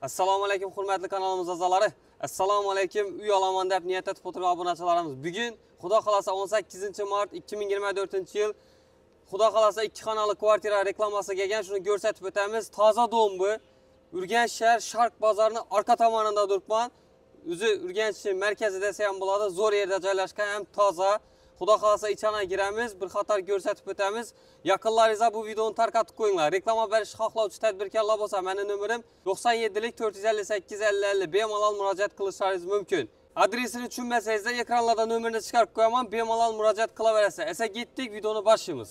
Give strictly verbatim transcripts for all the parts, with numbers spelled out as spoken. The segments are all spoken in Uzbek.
Assalomu alaykum hurmatli kanalimiz a'zolari. Assalomu alaykum uy olaman deb niyat etib o'tirgan obunachilarimiz. Bugun Xudo xolasa o'n sakkizinchi mart ikki ming yigirma to'rtinchi yil Xudo xolasa ikki xonali kvartira reklamasi kelgan, shuni ko'rsatib o'tamiz. Toza dom bu. Urganch shahar Sharq bozorining orqa tomonida turibman. O'zi Urganch markazida desa ham bo'ladi, zo'r yerda joylashgan, ham toza. Xudo xolasa ichana giramiz, bir qator ko'rsatib o'tamiz. Yaqinlaringizga bu videoni tarqatib qo'yinglar. Reklama berish xohlovchi tadbirkorlar bo'lsa, meni nomerim to'qson yetti to'rt yuz ellik sakkiz ellik ellik bemalol murojaat qilishlaringiz mumkin. Adresini tushunmasangiz, ekranlarda nomerini chiqarib qo'yaman, bemalol murojaat qilaverasiz. Esa ketdik, videoni boshlaymiz.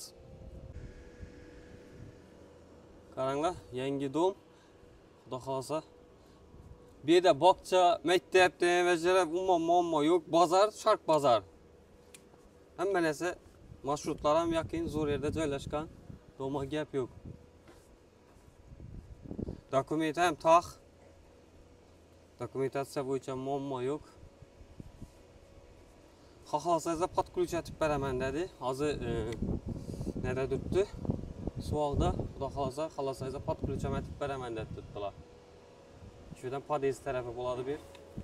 Qaranglar, yangi dom. Xudo xolasa. Bu yerda bog'cha, maktab, demayajlar, umuman muammo yo'q. Bozor, Sharq bozor. Hamma narsa marshrutlari ham yaqin, zo'r yerda joylashgan. Doma gap yo'q. Dokument ham taq. Dokumentatsiya bo'yicha muammo yo'q. Xohlasangiz podключатib beraman dedi. Hozir nada turibdi? Savolda, xudo xolasa, xohlasangiz podключатib beraman deb turibdilar. Shu yerdan pod'ezd tarafi bo'ladi bir.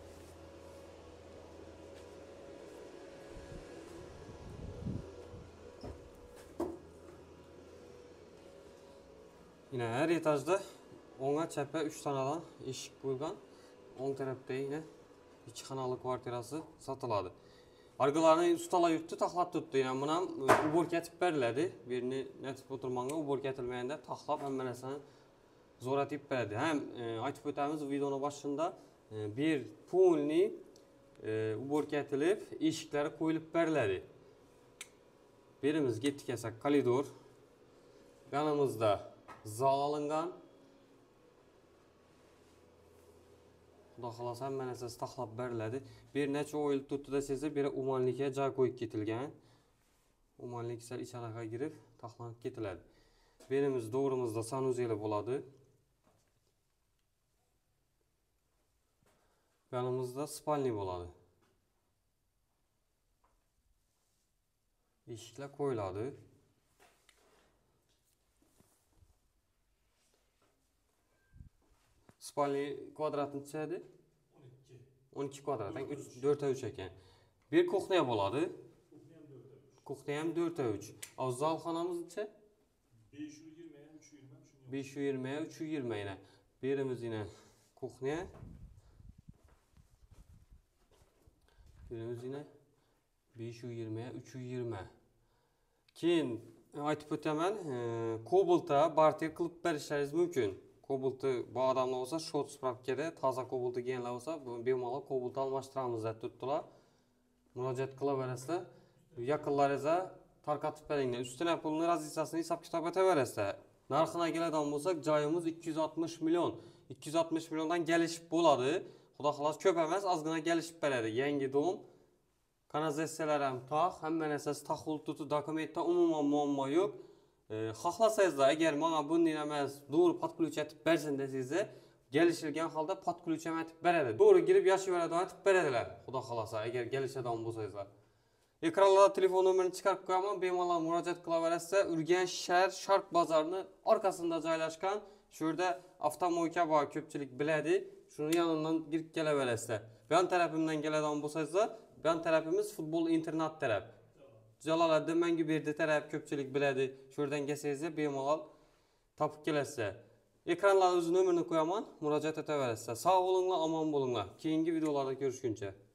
Yine her etajda o'ng'a chapga uch tonadan eshik qo'yilgan. O'ng tarafda yine ikki xonali kvartirasi sotiladi. Argalarni ustalar yurtdi, taxlab tutdi. Yine buni ham uborkatib beriladi. Birini netib o'tirmanga uborkatilmaganda taxlab hamma narsani zo'ratib beradi. Ham aytib o'tamiz videoni boshida bir polni uborkatilib, eshiklari qo'yilib beriladi. Birimiz ketdik esa koridor. Yanımızda zal alıngan. Xudo xolasa hamma narsasi taxlab beriladi. Bir necha o'yil tutdi desangiz, biri umonlikka joy qo'yib ketilgan. Umonlik sal ichanaga girib, taxlanib ketiladi. Birimiz to'g'rimizda sanuzeli bo'ladi. Yanımızda spalni bo'ladi. Eshiklar qo'yiladi. Spalni kvadratni neçədir? on ikki kvadrat, dördə üç ekan. Bir kuxniya bo'ladi. Kuxniya ham dördə üç. O zalxonamiz neçə? besh yuz yigirma uch yuz yigirma yine. Birimiz yine kuxniya. Birimiz yine besh yuz yigirma uch yuz yigirma. Keyin aytib o'taman, Cobalt'a barter qilib berishlaringiz mumkin. Cobalt'ı bu adamlar olsa short spravkada toza Cobalt'ı genlar olsa bemalol Cobalt almashtiramiz deb turibdilar. Murojaat qilaverasizlar. Yaqinlaringizga tarqatib beringlar. Ustuna pulni raziyasini hisob kitob etaverasizlar. Narxina keladigan bo'lsak, joyimiz ikki yuz oltmish million. ikki yuz oltmish milliondan kelishib bo'ladi. Xudo xolos ko'p emas, ozgina kelishib beradi. Yangi dom. Kanalizatsiyalar ham taq, hamma narsasi taqul tutu, dokumentda umuman muammo yo'q. Xohlasangizlar, agar menga bunday emas, to'g'ri podключатib bersin desangiz, kelishilgan holda podключатib beradi. To'g'ri kirib yashayveradigan aytib beradilar. Xudo xolasa, agar kelishadigan bo'lsangizlar. Ekranlarda telefon nomerini chiqarib qo'yaman, bemalol murojaat qilaverasizlar. Urganch shahar Sharq bozorining orqasida joylashgan. Shu yerda avtomoyka bor, ko'pchilik biladi. Shuni yonidan kirib kelaverasizlar. Bu yon tarafimdan keladigan bo'lsangizlar, bu yon tarafimiz futbol internat taraf. Jaloliddin Manguberdi taraf ko'pchilik biladi. Shu yerdan kelsangiz bemalol topib kelasizlar. Ekranlarda o'z nomerini qo'yaman, murojaat etaverasizlar. Sog' bo'linglar, omon bo'linglar. Keyingi videolarda ko'rishguncha.